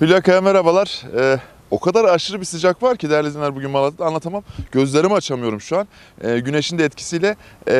Hülya Kaya merhabalar. O kadar aşırı bir sıcak var ki değerli izleyenler, bugün Malatya'da anlatamam. Gözlerimi açamıyorum şu an. Güneşin de etkisiyle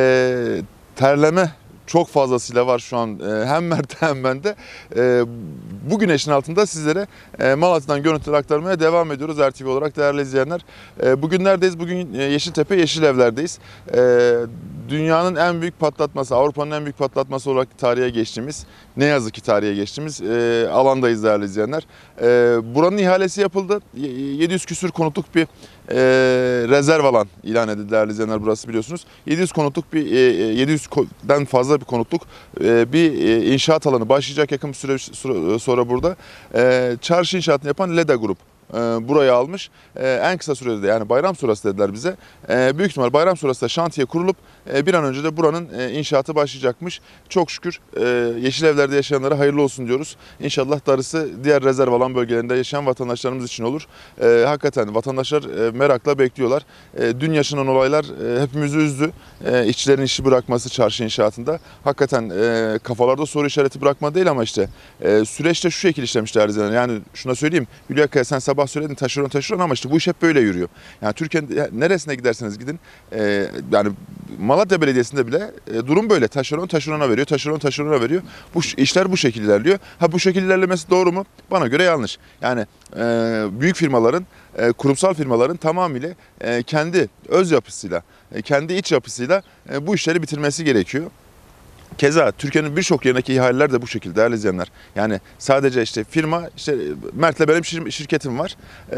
terleme çok fazlasıyla var şu an, hem Mert'te hem bende. Bu güneşin altında sizlere Malatya'dan görüntüler aktarmaya devam ediyoruz RTV olarak değerli izleyenler. Bugün neredeyiz? Bugün Yeşiltepe Yeşilevler'deyiz. Dünyanın en büyük patlatması, Avrupa'nın en büyük patlatması olarak tarihe geçtiğimiz, ne yazık ki tarihe geçtiğimiz alandayız değerli izleyenler. Buranın ihalesi yapıldı. 700 küsür konutluk bir rezerv alan ilan edildi değerli izleyenler, burası biliyorsunuz. 700 konutluk bir 700'den fazla bir konutluk bir inşaat alanı başlayacak yakın bir süre sonra burada. Çarşı inşaatını yapan Leda Grup burayı almış. En kısa sürede de, yani bayram sonrası dediler bize. Büyük ihtimal bayram sonrası da şantiye kurulup bir an önce de buranın inşaatı başlayacakmış. Çok şükür Yeşilevler'de yaşayanlara hayırlı olsun diyoruz. İnşallah darısı diğer rezerv alan bölgelerinde yaşayan vatandaşlarımız için olur. Hakikaten vatandaşlar merakla bekliyorlar. Dün yaşanan olaylar hepimizi üzdü. İşçilerin işi bırakması çarşı inşaatında. Hakikaten kafalarda soru işareti bırakma değil ama işte süreçte şu şekilde işlemişler. Yani şuna söyleyeyim. Hülya Kaya, sen sabah söyledin taşeron ama işte bu iş hep böyle yürüyor. Yani Türkiye'nin neresine giderseniz gidin, yani Malatya Belediyesi'nde bile durum böyle. Taşeron taşerona veriyor, taşeron taşerona veriyor. Bu işler bu şekilde ilerliyor. Bu şekilde ilerlemesi doğru mu? Bana göre yanlış. Yani büyük firmaların, kurumsal firmaların tamamıyla kendi öz yapısıyla, kendi iç yapısıyla bu işleri bitirmesi gerekiyor. Keza Türkiye'nin birçok yerindeki ihaleler de bu şekilde değerli izleyenler. Yani sadece işte firma, işte Mert'le benim şirketim var.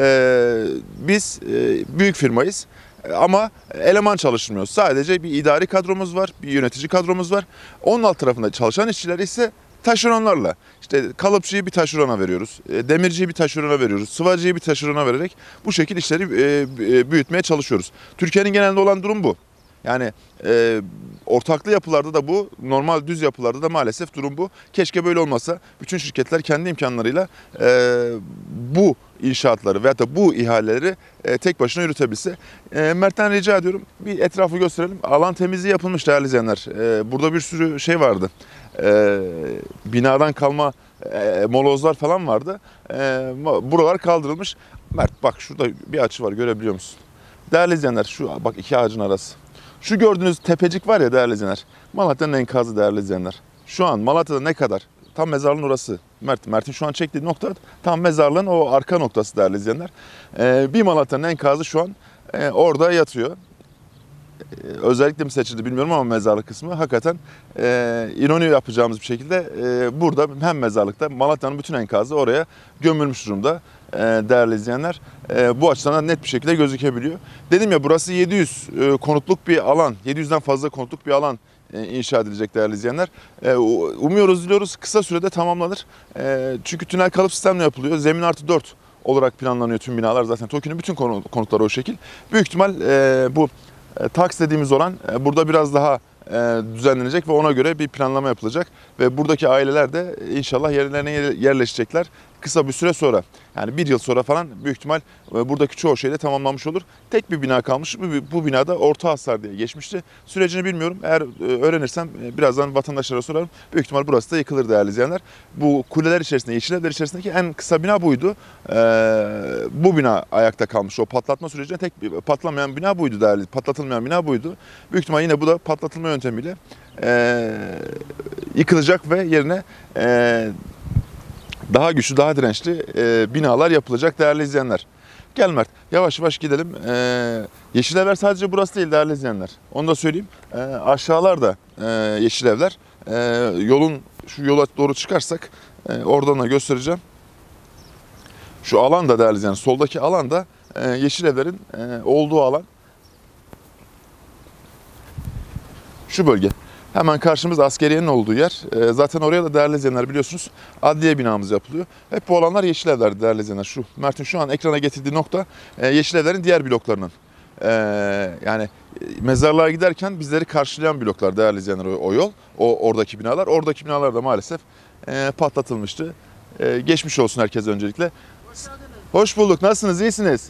Biz büyük firmayız. Ama eleman çalışmıyoruz. Sadece bir idari kadromuz var, bir yönetici kadromuz var. Onun alt tarafında çalışan işçiler ise taşeronlarla. İşte kalıpçıyı bir taşerona veriyoruz, demirciyi bir taşerona veriyoruz, sıvacıyı bir taşerona vererek bu şekilde işleri büyütmeye çalışıyoruz. Türkiye'nin genelinde olan durum bu. Yani ortaklı yapılarda da bu, normal düz yapılarda da maalesef durum bu. Keşke böyle olmasa, bütün şirketler kendi imkanlarıyla bu inşaatları veyahut da bu ihaleleri tek başına yürütebilse. Mert'ten rica ediyorum, bir etrafı gösterelim. Alan temizliği yapılmış değerli izleyenler. Burada bir sürü şey vardı. Binadan kalma molozlar falan vardı. Buralar kaldırılmış. Mert bak, şurada bir açı var, görebiliyor musun? Değerli izleyenler, şu bak, iki ağacın arası. Şu gördüğünüz tepecik var ya değerli izleyenler, Malatya'nın enkazı değerli izleyenler. Şu an Malatya'da ne kadar? Tam mezarlığın orası. Mert'in şu an çektiği nokta tam mezarlığın o arka noktası değerli izleyenler. Bir Malatya'nın enkazı şu an orada yatıyor. Özellikle mi seçildi bilmiyorum ama mezarlık kısmı hakikaten ironi yapacağımız bir şekilde burada hem mezarlıkta Malatya'nın bütün enkazı oraya gömülmüş durumda değerli izleyenler. Bu açıdan net bir şekilde gözükebiliyor. Dedim ya, burası 700 konutluk bir alan, 700'den fazla konutluk bir alan inşa edilecek değerli izleyenler. Umuyoruz, diliyoruz kısa sürede tamamlanır. Çünkü tünel kalıp sistemle yapılıyor. Zemin artı 4 olarak planlanıyor tüm binalar, zaten TOKİ'nin bütün konutları o şekil. Büyük ihtimal bu TAKS dediğimiz olan burada biraz daha düzenlenecek ve ona göre bir planlama yapılacak. Ve buradaki aileler de inşallah yerlerine yerleşecekler kısa bir süre sonra. Yani bir yıl sonra falan büyük ihtimal buradaki çoğu şey de tamamlanmış olur. Tek bir bina kalmış. Bu binada orta hasar diye geçmişti. Sürecini bilmiyorum. Eğer öğrenirsem birazdan vatandaşlara sorarım. Büyük ihtimal burası da yıkılır değerli izleyenler. Bu kuleler içerisinde, Yeşilevler içerisindeki en kısa bina buydu. Bu bina ayakta kalmış. O patlatma sürecinde tek patlamayan bina buydu değerli. Patlatılmayan bina buydu. Büyük ihtimal yine bu da patlatılma yöntemiyle yıkılacak ve yerine daha güçlü, daha dirençli binalar yapılacak değerli izleyenler. Gel Mert, yavaş yavaş gidelim. Yeşilevler sadece burası değil değerli izleyenler. Onu da söyleyeyim. Aşağılarda Yeşilevler. Şu yola doğru çıkarsak oradan da göstereceğim. Şu alan da değerli izleyenler. Soldaki alan da Yeşilevlerin olduğu alan. Şu bölge. Hemen karşımız askeriyenin olduğu yer. Zaten oraya da değerli izleyenler biliyorsunuz adliye binamız yapılıyor. Hep bu olanlar Yeşilevler değerli izleyenler. Şu Mert'in şu an ekrana getirdiği nokta Yeşilevlerin diğer bloklarının. Yani mezarlığa giderken bizleri karşılayan bloklar değerli izleyenler, o yol. Oradaki binalar. Oradaki binalar da maalesef patlatılmıştı. Geçmiş olsun herkese öncelikle. Hoş bulduk. Nasılsınız? İyisiniz?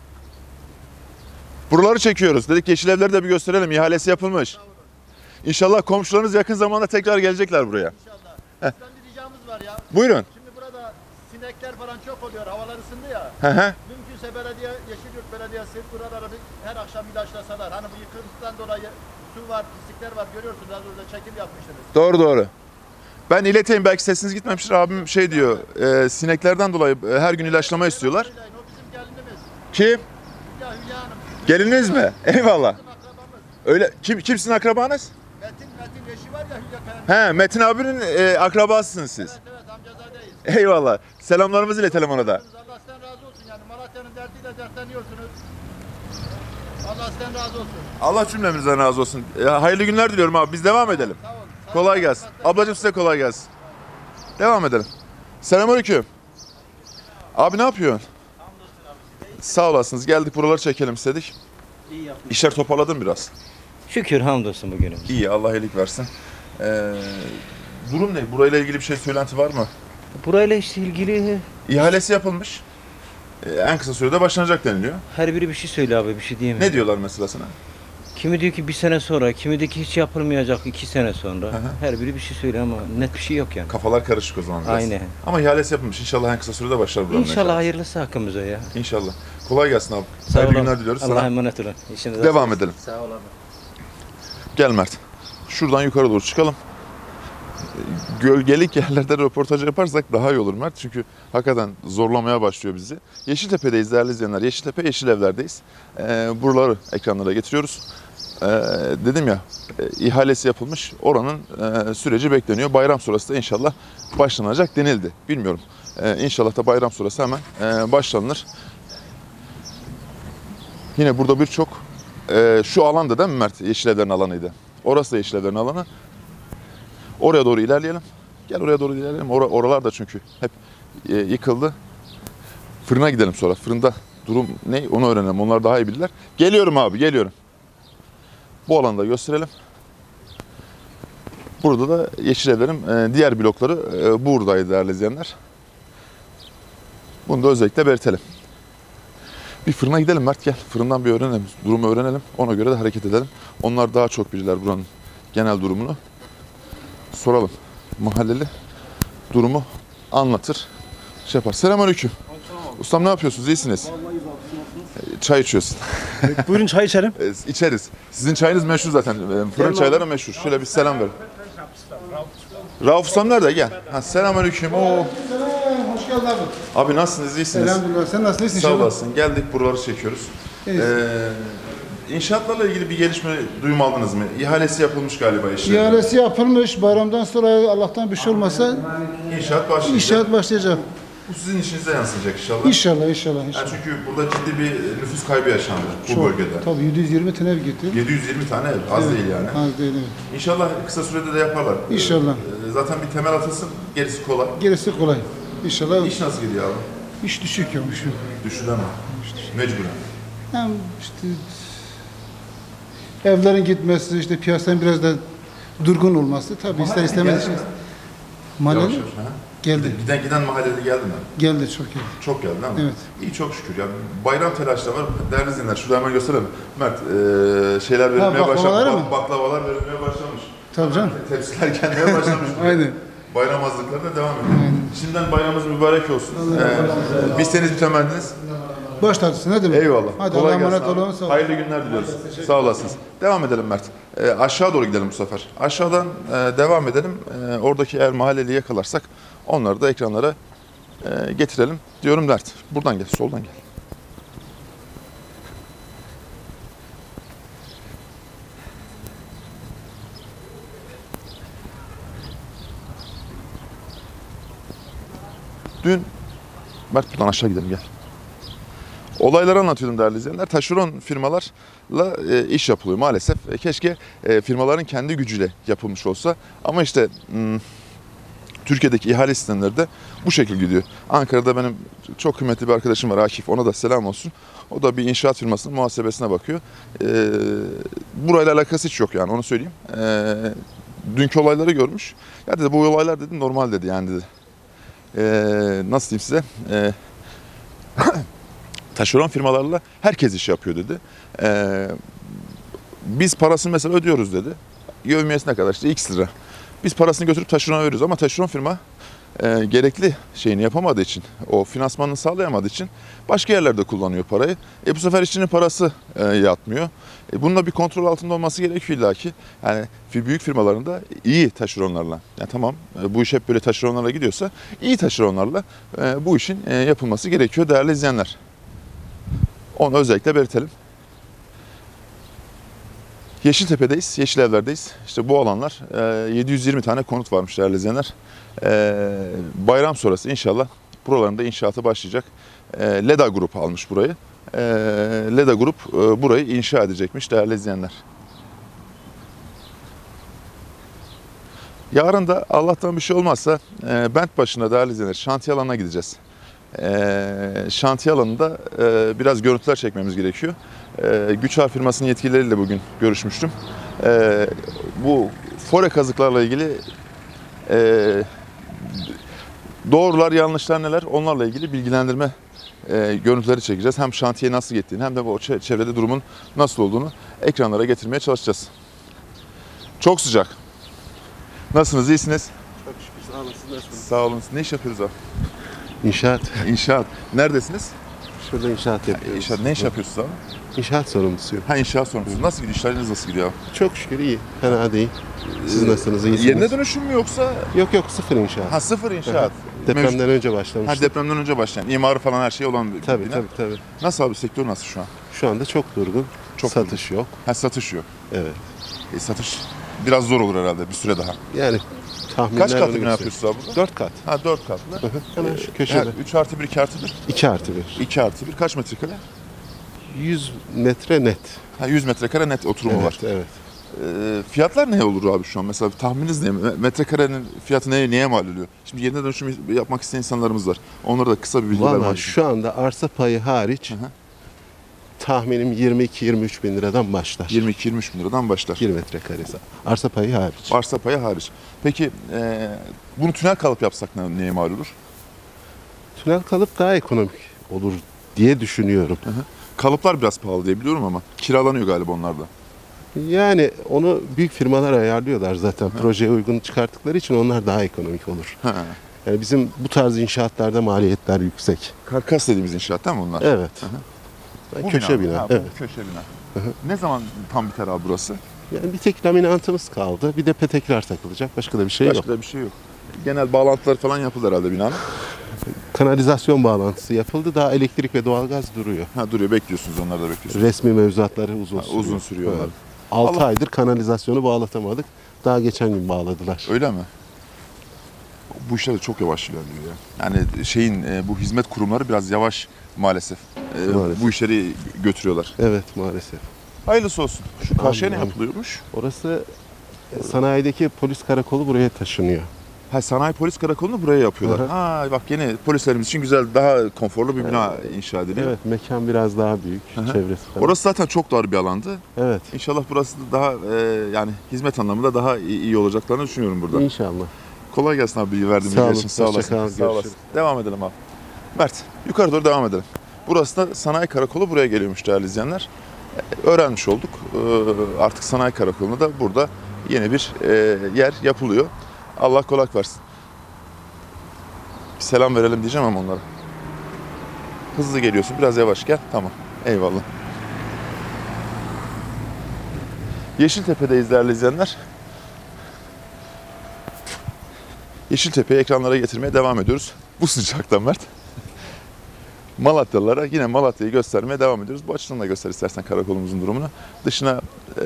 Buraları çekiyoruz. Dedik Yeşilevleri de bir gösterelim. İhalesi yapılmış. İnşallah komşularınız yakın zamanda tekrar gelecekler buraya. İnşallah. Bizden bir ricamız var ya. Buyurun. Şimdi burada sinekler falan çok oluyor. Havalar ısındı ya. Hı hı. Mümkünse belediye, Yeşilyurt Belediyesi buraları her akşam ilaçlasalar. Hani bu yıkıntıdan dolayı su var, pislikler var görüyorsunuz. Az önce çekim yapmıştınız. Doğru doğru. Ben ileteyim, belki sesiniz gitmemiştir. Abim şey diyor, sineklerden dolayı her gün ilaçlama istiyorlar. O bizim gelinimiz. Kim? Hülya Hanım. Gelininiz mi? Eyvallah. Bizim akrabamız. Öyle kimsin akrabanız? Metin eşi var ya Hülya Kaya'nın. He, Metin abinin akrabasısınız siz. Evet amcazadeyiz. Eyvallah. Selamlarımızı iletelim ona da. Allah sizden razı olsun yani. Malatya'nın derdiyle dertleniyorsunuz. Allah sizden razı olsun. Allah cümlemizden razı olsun. Hayırlı günler diliyorum abi. Biz devam edelim. Sağ olun. Kolay gelsin. Ablacığım size kolay gelsin. Devam edelim. Selamünaleyküm. Abi ne yapıyorsun? Sağ olasınız. Geldik buraları çekelim istedik. İyi yaptın. İşler toparladın biraz. Şükür hamdolsun bugünümüz. İyi, Allah iyilik versin. Durum ne? Burayla ilgili bir şey, söylenti var mı? Burayla işte ilgili İhalesi yapılmış. En kısa sürede başlanacak deniliyor. her biri bir şey söyle abi, bir şey diyemem. Ne diyorlar mesela sana? Kimi diyor ki bir sene sonra, kimi diyor ki hiç yapılmayacak 2 sene sonra. hı. Her biri bir şey söylüyor ama net bir şey yok yani. Kafalar karışık o zaman biraz. Aynen. Ama ihalesi yapılmış. İnşallah en kısa sürede başlar buranın. İnşallah hayırlısı hakkımıza ya. İnşallah. Kolay gelsin abi. Sağ Hayırlı olun. günler diliyoruz Allah'a sana. emanet olun. İşinize Devam sağlık. edelim. Sağ ol abi. Gel Mert. Şuradan yukarı doğru çıkalım. Gölgelik yerlerde röportaj yaparsak daha iyi olur Mert. Çünkü hakikaten zorlamaya başlıyor bizi. Yeşiltepe'deyiz değerli izleyenler. Yeşiltepe, Yeşilevler'deyiz. Buraları ekranlara getiriyoruz. Dedim ya, ihalesi yapılmış. Oranın süreci bekleniyor. Bayram sonrası da inşallah başlanacak denildi. Bilmiyorum. İnşallah da bayram sonrası hemen başlanır. Yine burada birçok şu alanda değil mi Mert? Yeşilevler'in alanıydı. Orası da Yeşilevler'in alanı. Oraya doğru ilerleyelim. Gel oraya doğru ilerleyelim. Oralar da çünkü hep yıkıldı. Fırına gidelim sonra. Fırında durum ne onu öğrenelim. Onlar daha iyi bilirler. Geliyorum abi, geliyorum. Bu alanı da gösterelim. Burada da Yeşilevler'in diğer blokları buradaydı değerli izleyenler. Bunu da özellikle belirtelim. Bir fırına gidelim Mert, gel. Fırından bir öğrenelim. Durumu öğrenelim. Ona göre de hareket edelim. Onlar daha çok bilirler buranın genel durumunu. Soralım. Mahalleli durumu anlatır. Şey yapar. Selamünaleyküm. Ustam ne yapıyorsunuz? İyisiniz? Çay içiyorsun. Buyurun çay içelim. İçeriz. Sizin çayınız meşhur zaten. Fırın çayları meşhur. Şöyle bir selam verin. Rauf Ustam nerede? Gel. Selamünaleyküm. Oo. Hoş geldin abi. Abi nasılsınız? İyisiniz? Elhamdülillah. Sen nasılsın? Sağ olasın. Geldik buraları çekiyoruz. Evet. İnşaatlarla ilgili bir gelişme duyum aldınız mı? İhalesi yapılmış galiba işlerin. İhalesi yapılmış. Bayramdan sonra Allah'tan bir şey olmasa İnşaat başlayacak. inşaat başlayacak. Bu sizin işinize yansıyacak inşallah. İnşallah, inşallah, Yani inşallah. çünkü burada ciddi bir nüfus kaybı yaşandı bu Çok, bölgede. Tabii 720 tane ev gitti. 720 tane ev, az Evet, değil yani. Az değil, evet. İnşallah kısa sürede de yaparlar. İnşallah. Zaten bir temel atılsın, gerisi kolay. Gerisi kolay. İnşallah İş nasıl gidiyor abi? iş düşük yok. Şu. Düştü ama. Mecburen. Hem işte evlerin gitmesi, işte piyasanın biraz da durgun olması tabii ister istemez. geldi mi? Mahalleli Yavaş yavaş, ha? geldi. Giden mahallede geldi mi? Geldi çok iyi. Çok geldi ama. Evet. İyi çok şükür. Yani bayram telaşı da var. Değerli izleyenler şurada hemen gösterelim. Mert şeyler verilmeye baklavaları başlamış. mı? Baklavalar verilmeye başlamış. Tabii canım. Tepsiler gelmeye başlamış. Aynen. Bayram hazırlıkları da devam ediyor. Şimdiden bayramımız mübarek olsun. Biz seniz bir temenniniz. Baş tacısı ne demek? Eyvallah. Hadi Kolay Allah'a emanet gelsin abi. olun. Sağ olun. Hayırlı günler diliyoruz. Sağ olasınız. Devam edelim Mert. Aşağı doğru gidelim bu sefer. Aşağıdan devam edelim. Oradaki eğer mahalleli yakalarsak onları da ekranlara getirelim diyorum Mert. Buradan gel, soldan gel. Dün Mert buradan aşağı gidelim gel. Olayları anlatıyordum değerli izleyenler. Taşeron firmalarla iş yapılıyor maalesef. Keşke firmaların kendi gücüyle yapılmış olsa. Ama işte Türkiye'deki ihale sistemleri de bu şekilde gidiyor. Ankara'da benim çok kıymetli bir arkadaşım var Akif. Ona da selam olsun. O da bir inşaat firmasının muhasebesine bakıyor. Burayla alakası hiç yok yani onu söyleyeyim. Dünkü olayları görmüş. Ya dedi bu olaylar dedi normal dedi yani dedi. Nasıl diyeyim size? Taşeron firmalarla herkes iş yapıyor dedi. Biz parasını mesela ödüyoruz dedi. Yevmiyesi ne kadar işte X lira. Biz parasını götürüp taşerona veriyoruz ama taşeron firma gerekli şeyini yapamadığı için, o finansmanını sağlayamadığı için başka yerlerde kullanıyor parayı. Bu sefer işçinin parası yatmıyor. Bununla bir kontrol altında olması gerekiyor illaki. Yani büyük firmalarında iyi taşeronlarla, yani tamam bu iş hep böyle taşeronlarla gidiyorsa iyi taşeronlarla bu işin yapılması gerekiyor değerli izleyenler. Onu özellikle belirtelim. Yeşiltepe'deyiz, Yeşilevler'deyiz. İşte bu alanlar 720 tane konut varmış değerli izleyenler. Bayram sonrası inşallah buralarında inşaatı başlayacak. Leda Grup almış burayı. Leda Grup burayı inşa edecekmiş değerli izleyenler. Yarın da Allah'tan bir şey olmazsa bent başına değerli izleyenler şantiye alanına gideceğiz. Şantiye alanında biraz görüntüler çekmemiz gerekiyor. Güçar firmasının yetkilileriyle bugün görüşmüştüm. Bu fore kazıklarla ilgili doğrular, yanlışlar neler onlarla ilgili bilgilendirme görüntüleri çekeceğiz. Hem şantiye nasıl gittiğini hem de o çevrede durumun nasıl olduğunu ekranlara getirmeye çalışacağız. Çok sıcak. Nasılsınız? İyisiniz? Çok şükür, sağ olasın. Nasılsınız? Sağ olun. Ne iş yapıyoruz abi? İnşaat. İnşaat. Neredesiniz? Şurada inşaat yapıyoruz. İnşaat. Ne iş yapıyorsunuz abi? İnşaat sorumlusuyum. Ha, inşaat sorumlusu. Nasıl gidiyor? İşleriniz nasıl gidiyor abi? Çok şükür iyi. Fena değil. Siz nasılsınız? İyisiniz? Yerine dönüşüm mü yoksa? Yok sıfır inşaat. Ha, sıfır inşaat. Depremden önce Ha, başlamıştık. depremden önce başlayan. İmarı falan her şey olan bir Tabii, bina. tabii. Nasıl abi, sektör nasıl şu an? Şu anda çok durgun. Çok Satış yok. Ha, satış yok. Evet. Satış biraz zor olur herhalde bir süre daha. Yani tahminler Kaç katlı onu bina gösteriyor. yapıyorsunuz abi burada? 4 kat. Ha, 4 katlı. Hemen şu köşede. 3 artı 1, 2 artı 1. 2 artı 1. 2 artı 1. Kaç metrekare? 100 metre net. Ha, 100 metrekare net oturumu Evet, var. evet. Fiyatlar ne olur abi şu an? Mesela tahmininiz ne? Metrekarenin fiyatı neye mal oluyor? Şimdi yerine dönüşüm yapmak isteyen insanlarımız var. Onlara da kısa bir bilgi Valla vermek şu anda arsa payı hariç hı. tahminim 22-23 bin liradan başlar. 22-23 bin liradan başlar. 1 metrekaresi. Arsa payı hariç. Arsa payı hariç. Peki bunu tünel kalıp yapsak neye mal olur? Tünel kalıp daha ekonomik olur diye düşünüyorum. Kalıplar biraz pahalı diye biliyorum ama kiralanıyor galiba onlar da. Yani onu büyük firmalar ayarlıyorlar zaten. Projeye uygun çıkarttıkları için onlar daha ekonomik olur. Ha. Yani bizim bu tarz inşaatlarda maliyetler yüksek. Karkas dediğimiz inşaat değil mi bunlar? Evet. Bu Köşe bina. Ha, bu Evet. köşe bina. Ne zaman tam biter abi burası? Yani bir tek laminantımız kaldı. Bir de petekler takılacak. Başka da bir şey Başka yok. da bir şey yok. Genel bağlantılar falan yapıldı herhalde binanın. Kanalizasyon bağlantısı yapıldı. Daha elektrik ve doğalgaz duruyor. Ha, duruyor, bekliyorsunuz, onları da bekliyorsunuz. Resmi mevzuatları uzun sürüyor. Uzun sürüyor onlar. 6 Allah- aydır kanalizasyonu bağlatamadık. Daha geçen gün bağladılar. Öyle mi? Bu işler de çok yavaş ilerliyor ya. Yani bu hizmet kurumları biraz yavaş maalesef. Maalesef. Bu işleri götürüyorlar. Evet maalesef. Hayırlısı olsun. Şu karşıya ne Amin. yapılıyormuş? Orası sanayideki polis karakolu buraya taşınıyor. Ha, sanayi polis karakolunu buraya yapıyorlar. Hı hı. Ha, bak yine polislerimiz için güzel, daha konforlu bir bina inşa ediliyor. Evet mekan biraz daha büyük. Hı hı. Çevresi falan. Orası zaten çok dar bir alandı. Evet. İnşallah burası da daha yani hizmet anlamında daha iyi olacaklarını düşünüyorum burada. İnşallah. Kolay gelsin abi, bilgi verdiğin Sağ bilgi olun, için. Sağ hoşça olasın. kalın, Sağ olasın. görüşürüz. Devam edelim abi. Mert, yukarı doğru devam edelim. Burası da sanayi karakolu, buraya geliyormuş değerli izleyenler. Öğrenmiş olduk. Artık sanayi karakolunda da burada yeni bir yer yapılıyor. Allah kolaylık versin. Bir selam verelim diyeceğim ama onlara. Hızlı geliyorsun, biraz yavaş gel. Tamam, eyvallah. Yeşiltepe'deyiz değerli izleyenler. Yeşiltepe'yi ekranlara getirmeye devam ediyoruz. Bu sıcakta Mert. Malatyalılara yine Malatya'yı göstermeye devam ediyoruz. Bu açıdan da göster istersen karakolumuzun durumunu. Dışına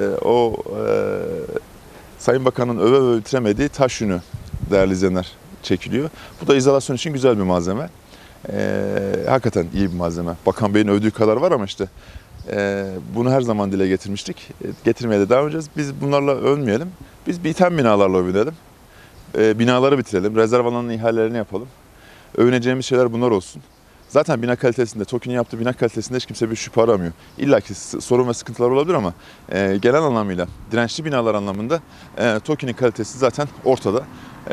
Sayın Bakan'ın öve bitiremediği taş yünü değerli izleyenler çekiliyor. Bu da izolasyon için güzel bir malzeme. Hakikaten iyi bir malzeme. Bakan Bey'in övdüğü kadar var ama işte bunu her zaman dile getirmiştik. Getirmeye de devam edeceğiz. Biz bunlarla övünmeyelim. Biz biten binalarla övünelim. Binaları bitirelim. Rezerv alanının ihalelerini yapalım. Övüneceğimiz şeyler bunlar olsun. Zaten bina kalitesinde, TOKİ'nin yaptığı bina kalitesinde hiç kimse bir şüphe aramıyor. İlla ki sorun ve sıkıntılar olabilir ama genel anlamıyla dirençli binalar anlamında TOKİ'nin kalitesi zaten ortada.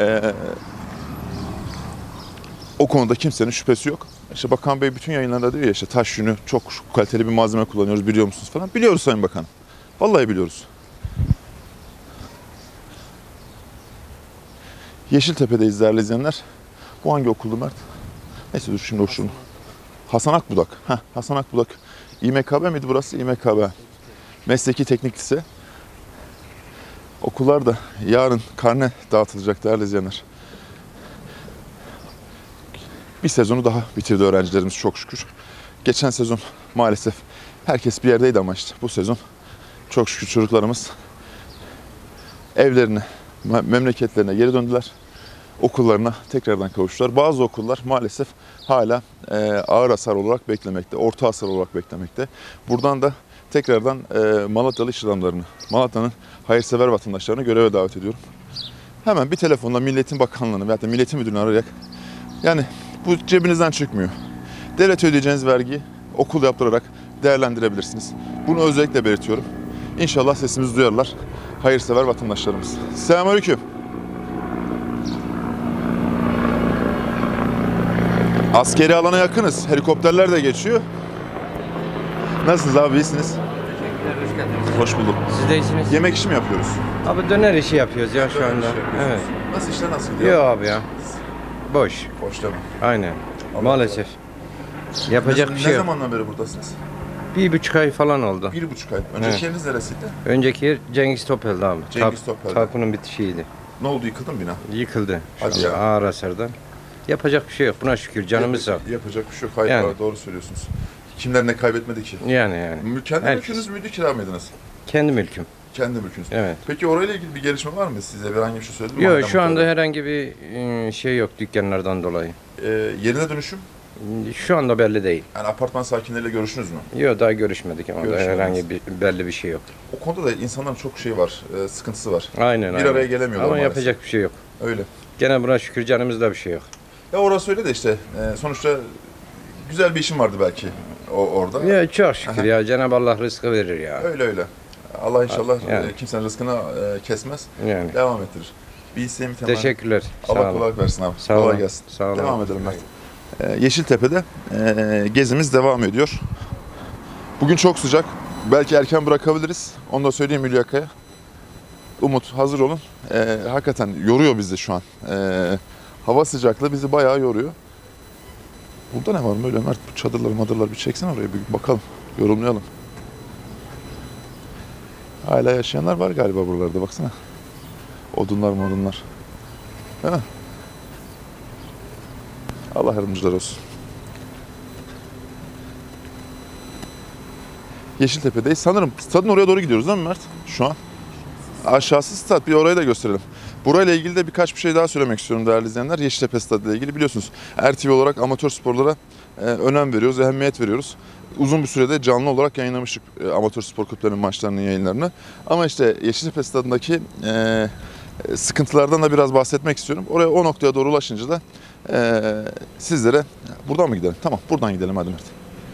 O konuda kimsenin şüphesi yok. İşte Bakan Bey bütün yayınlarında diyor ya, işte taş yünü çok kaliteli bir malzeme kullanıyoruz, biliyor musunuz falan. Biliyoruz Sayın Bakan. Vallahi biliyoruz. Yeşiltepe'deyiz değerli izleyenler. Bu hangi okuldu Mert? Neyse dur şimdi o şunu. Hasan Akbudak. Hasan Akbudak. İMKB miydi burası? İMKB. Mesleki Teknik Lise. Okullarda yarın karne dağıtılacak değerli izleyenler. Bir sezonu daha bitirdi öğrencilerimiz çok şükür. Geçen sezon maalesef herkes bir yerdeydi ama işte bu sezon çok şükür çocuklarımız evlerine, memleketlerine geri döndüler. Okullarına tekrardan kavuştular. Bazı okullar maalesef hala ağır hasar olarak beklemekte, orta hasar olarak beklemekte. Buradan da tekrardan Malatyalı iş adamlarını, Malatya'nın hayırsever vatandaşlarını göreve davet ediyorum. Hemen bir telefonla Milliyetin Bakanlığı'nı veyahut da Milliyetin Müdürlüğü'nü arayarak, yani bu cebinizden çıkmıyor. Devlete ödeyeceğiniz vergiyi okul yaptırarak değerlendirebilirsiniz. Bunu özellikle belirtiyorum. İnşallah sesimizi duyarlar hayırsever vatandaşlarımız. Selamünaleyküm. Askeri alana yakınız. Helikopterler de geçiyor. Nasılsınız abi? İyisiniz? Teşekkürler, hoş geldiniz. Hoş bulduk. Siz de iyisiniz. Yemek işi mi yapıyoruz? Abi döner işi yapıyoruz ya şu anda. Evet. Nasıl işler nasıl gidiyor? Yok abi ya. Boş. Boşta mı? Aynen. Maalesef. Yapacak bir şey Ne yok. zamandan beri buradasınız? 1,5 ay falan oldu. 1,5 ay. Önceki Evet. yeriniz neresiydi? Önceki yer Cengiz Topel'di abi. Cengiz Topel'de. Tapunun bitişiydi. Ne oldu, yıkıldı mı bina? Yıkıldı. Şu Hadi anda ya. ağır hasardan. Yapacak bir şey yok. Buna şükür canımız sağ. Yapacak bir şey yok. Hayır, Yani. doğru söylüyorsunuz. Kimler ne kaybetmedi ki? Yani. Kendi Herkes. mülkünüz müydü, kira mıydınız? Kendi mülküm. Kendi mülkünüz. Evet. Peki orayla ilgili bir gelişme var mı? Size herhangi bir şey söyledi mi? Yok Mahalle şu anda muhtarı? herhangi bir şey yok dükkanlardan dolayı. Yerine dönüşüm? Şu anda belli değil. Yani apartman sakinleriyle görüştünüz mü? Yok daha görüşmedik ama Görüşmediniz. herhangi bir belli bir şey yok. O konuda da insanların çok şey var, sıkıntısı var. Aynen Bir aynen. araya gelemiyorlar Ama maalesef. yapacak bir şey yok. Öyle. Gene buna şükür canımızda bir şey yok. Ya orası öyle de işte, sonuçta güzel bir işim vardı belki orada. Ya çok şükür Aha. ya Cenab-ı Allah rızkı verir ya. Öyle öyle. Allah inşallah Yani. kimsenin rızkını kesmez, Yani. devam ettirir. Bir isteğim temel. Teşekkürler. Sağ Allah olun. kolaylık versin abi. Sağ Kolay olun. gelsin. Sağ olun. Devam edelim Mert. Yeşiltepe'de gezimiz devam ediyor. Bugün çok sıcak. Belki erken bırakabiliriz. Onu da söyleyeyim Hülyaka'ya. Umut hazır olun. Hakikaten yoruyor bizi şu an. Hava sıcaklığı bizi bayağı yoruyor. Burada ne var mı öyle Mert? Bu çadırlar bir çeksene oraya bir bakalım. Yorumlayalım. Hala yaşayanlar var galiba buralarda baksana. Odunlar. Değil mi? Allah yardımcılar olsun. Yeşiltepe'deyiz. Sanırım stadın oraya doğru gidiyoruz değil mi Mert? Şu an. Aşağısı stad. Bir orayı da gösterelim. Burayla ilgili de birkaç bir şey daha söylemek istiyorum değerli izleyenler. Yeşiltepe Stadı ile ilgili biliyorsunuz. RTV olarak amatör sporlara önem veriyoruz, ehemmiyet veriyoruz. Uzun bir sürede canlı olarak yayınlamıştık amatör spor kulüplerinin maçlarının yayınlarını. Ama işte Yeşiltepe Stadı'ndaki sıkıntılardan da biraz bahsetmek istiyorum. Oraya o noktaya doğru ulaşınca da sizlere buradan mı gidelim? Tamam buradan gidelim hadi Mert.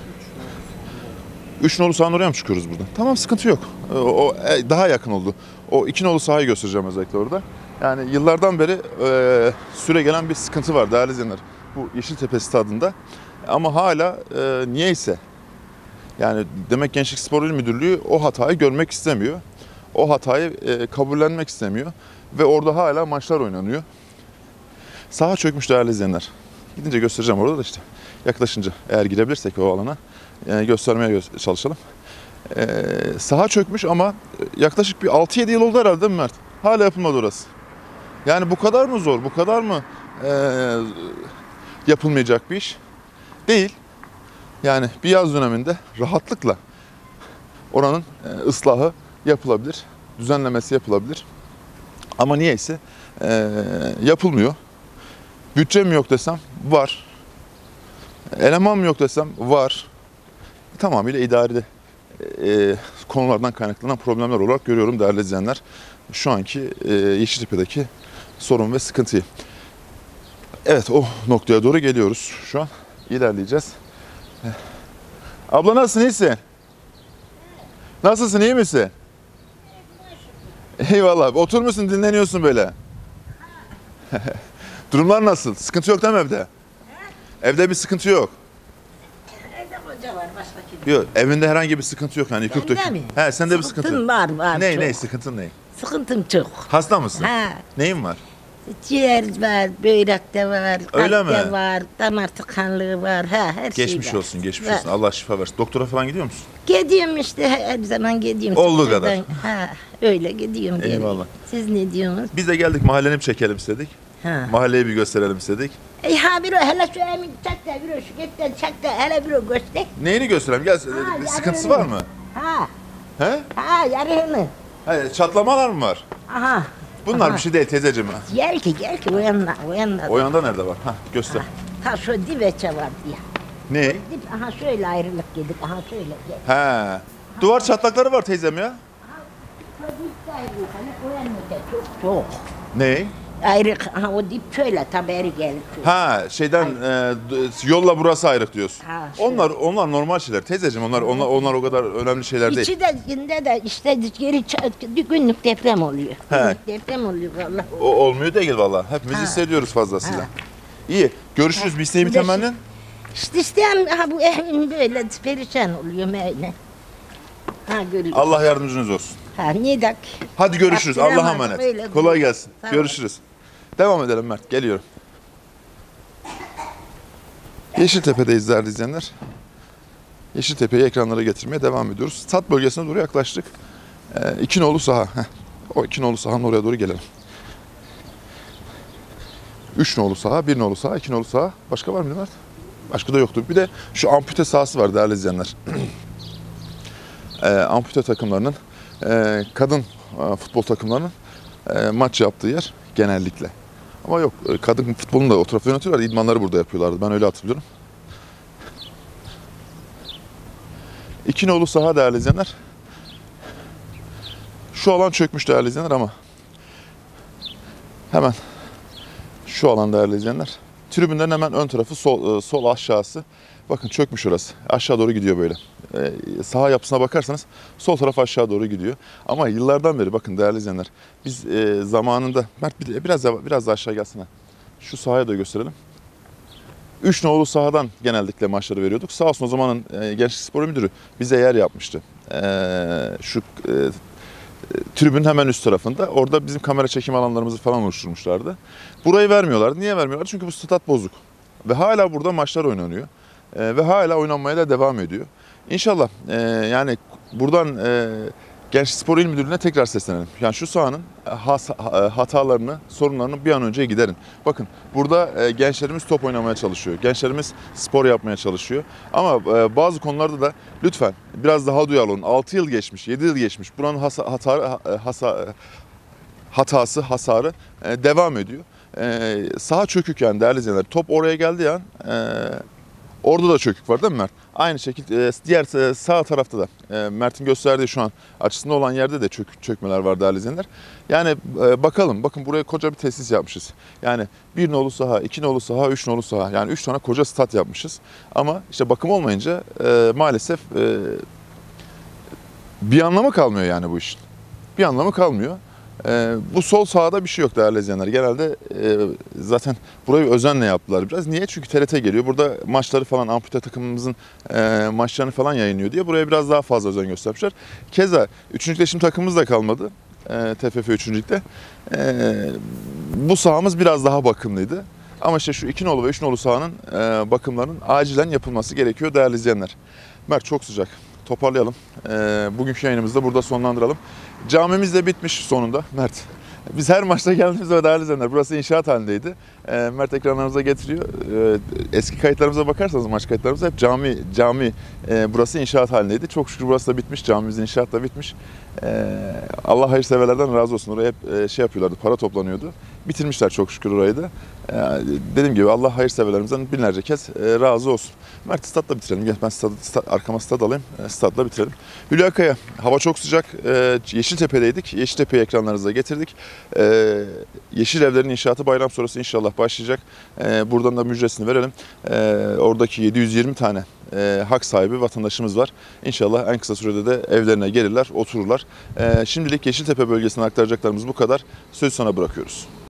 3 nolu sahanın oraya mı çıkıyoruz buradan? Tamam sıkıntı yok. O daha yakın oldu. O 2 nolu sahayı göstereceğim özellikle orada. Yani yıllardan beri süre gelen bir sıkıntı var değerli izleyenler. Bu Yeşiltepe Stadı'nda. Ama hala niyeyse yani demek Gençlik Spor İl Müdürlüğü o hatayı görmek istemiyor. O hatayı kabullenmek istemiyor. Ve orada hala maçlar oynanıyor. Saha çökmüş değerli izleyenler. Gidince göstereceğim orada da işte. Yaklaşınca eğer girebilirsek o alana göstermeye çalışalım. Saha çökmüş ama yaklaşık bir 6-7 yıl oldu herhalde değil mi Mert? Hala yapılmadı orası. Yani bu kadar mı zor, bu kadar mı yapılmayacak bir iş? Değil. Yani bir yaz döneminde rahatlıkla oranın ıslahı yapılabilir, düzenlemesi yapılabilir. Ama niyeyse yapılmıyor. Bütçem yok desem var. Eleman mı yok desem var. Tamamıyla idari konulardan kaynaklanan problemler olarak görüyorum değerli izleyenler. Şu anki Yeşiltepe'deki sorun ve sıkıntıyı. Evet o noktaya doğru geliyoruz şu an. İlerleyeceğiz. Abla nasılsın, iyisin? Nasılsın, iyi misin? Eyvallah. Otur musun, dinleniyorsun böyle? Durumlar nasıl? Sıkıntı yok değil mi evde? Evde bir sıkıntı yok. Evde koca var başka kim? Yok, evinde herhangi bir sıkıntı yok yani yıkık Bende dökük. mi? He, sende bir sıkıntı. Sıkıntın var Ne çok. ne sıkıntın ne? Sıkıntım çok. Hasta mısın? Ha, Neyin var? Ciğer var, börek de var, Öyle kalp de mi? var, damar tıkanlığı var, her şey Geçmiş var. olsun, geçmiş Var. olsun. Allah şifa versin. Doktora falan gidiyor musun? Gidiyorum işte, her zaman gidiyorum. Olduğu Tıpkıdan. kadar. Ha, öyle gidiyorum. Eyvallah. geliyorum. Siz ne diyorsunuz? Biz de geldik mahalleni bir çekelim istedik. Ha. Mahalleyi bir gösterelim istedik. Ha bir o hele şu emin çak da bir o şu git de çak da hele bir o göster. Neyini gösterelim? Gel. Ha, Bir ya sıkıntısı böyle. var mı? Ha, He? ha yarını. Hayır, çatlamalar mı var? Aha. Bunlar Aha. bir şey değil teyzeciğim. Gel ki o yanına, o yanına. O yanda nerede var? Hah, göster. Ha şu dibeçe var diye. Ne? Dip, aha şöyle ayrılık yedik, aha şöyle gel. He. Duvar çatlakları var teyzem ya. Şu dip de ayrılık, hani o yanına da çok çok. Ne? Ayrık, aha o dip şöyle taberi gelip. Ha, şeyden yolla burası ayrık diyorsun. Ha, Onlar normal şeyler teyzeciğim. Onlar o kadar önemli şeyler değil. İçi de günde de işte geri günlük deprem oluyor. He. Günlük deprem oluyor vallahi. O olmuyor değil vallahi. Hepimiz Ha. hissediyoruz fazlasıyla. Ha. İyi. Görüşürüz. Bir isteğin bir Bir de temennin. İşte isteyen ha bu evin böyle perişan oluyor böyle. Ha görüyor. Allah yardımcınız olsun. Ha niye dak? Hadi görüşürüz. Yaptıramam, Allah'a emanet. öyle Kolay diyor. gelsin. Sağ ol. Görüşürüz. Devam edelim Mert. Geliyorum. Yeşiltepe'deyiz değerli izleyenler. Yeşiltepe'yi ekranlara getirmeye devam ediyoruz. Stat bölgesine doğru yaklaştık. İki nolu saha. O iki nolu sahanın oraya doğru gelelim. 3 nolu saha, 1 nolu saha, 2 nolu saha. Başka var mı Mert? Başka da yoktu. Bir de şu ampute sahası var değerli izleyenler. Ampute takımlarının, kadın futbol takımlarının maç yaptığı yer genellikle. Ama yok, kadın futbolunu da o tarafta yönetiyorlar. İdmanları burada yapıyorlardı. Ben öyle hatırlıyorum. 2 nolu saha değerli izleyenler. Şu alan çökmüş değerli izleyenler ama hemen şu alan değerli izleyenler. Tribünlerin hemen ön tarafı sol aşağısı. Bakın çökmüş orası. Aşağı doğru gidiyor böyle. Saha yapısına bakarsanız sol taraf aşağı doğru gidiyor. Ama yıllardan beri bakın değerli izleyenler. Biz zamanında Mert biraz da aşağı gelsene. Şu sahaya da gösterelim. 3 nolu sahadan genellikle maçları veriyorduk. Sağ olsun o zamanın Gençlik Spor Müdürü bize yer yapmıştı. Şu tribünün hemen üst tarafında. Orada bizim kamera çekim alanlarımızı falan oluşturmuşlardı. Burayı vermiyorlardı. Niye vermiyorlar? Çünkü bu stat bozuk. Ve hala burada maçlar oynanıyor. Ve hala oynanmaya da devam ediyor. İnşallah yani buradan Gençlik Spor İl Müdürlüğü'ne tekrar seslenelim. Yani şu sahanın hatalarını, sorunlarını bir an önce giderin. Bakın burada gençlerimiz top oynamaya çalışıyor. Gençlerimiz spor yapmaya çalışıyor. Ama bazı konularda da lütfen biraz daha duyarlı olun. 6 yıl geçmiş, 7 yıl geçmiş. Buranın hasarı devam ediyor. Saha çökük yani değerli izleyenler. Top oraya geldiği an orada da çökük var değil mi Mert? Aynı şekilde diğer sağ tarafta da Mert'in gösterdiği şu an açısında olan yerde de çökmeler var değerli izleyenler. Yani bakalım bakın buraya koca bir tesis yapmışız. Yani 1 nolu saha, 2 nolu saha, 3 nolu saha. Yani 3 tane koca stat yapmışız. Ama işte bakım olmayınca maalesef bir anlamı kalmıyor yani bu işin. Bir anlamı kalmıyor. Bu sol sahada bir şey yok değerli izleyenler. Genelde zaten burayı özenle yaptılar biraz. Niye? Çünkü TRT geliyor. Burada maçları falan ampute takımımızın maçlarını falan yayınlıyor diye buraya biraz daha fazla özen göstermişler. Keza 3. Lig'de takımımız da kalmadı. TFF 3. Lig'de. Bu sahamız biraz daha bakımlıydı. Ama işte şu 2 nolu ve 3 nolu sahanın bakımlarının acilen yapılması gerekiyor değerli izleyenler. Mert çok sıcak. Toparlayalım. Bugünkü yayınımızı da burada sonlandıralım. Camimiz de bitmiş sonunda Mert. Biz her maçta geldiğimizde değerli izleyenler burası inşaat halindeydi. Mert ekranlarımıza getiriyor. Eski kayıtlarımıza bakarsanız maç kayıtlarımıza hep cami burası inşaat halindeydi. Çok şükür burası da bitmiş. Camimizin inşaat da bitmiş. Allah hayırseverlerden razı olsun. Oraya hep şey yapıyorlardı. Para toplanıyordu. Bitirmişler çok şükür orayı da. Dediğim gibi Allah hayırseverlerimizden binlerce kez razı olsun. Mert statla bitirelim. Gel ben arkama stat alayım. Statla bitirelim. Hülya Kaya. Hava çok sıcak. Yeşiltepe'deydik. Yeşiltepe'yi ekranlarınıza getirdik. Yeşil evlerin inşaatı bayram sonrası inşallah başlayacak. Buradan da müjdesini verelim. Oradaki 720 tane hak sahibi vatandaşımız var. İnşallah en kısa sürede de evlerine gelirler, otururlar. Şimdilik Yeşiltepe bölgesine aktaracaklarımız bu kadar. Sözü sana bırakıyoruz.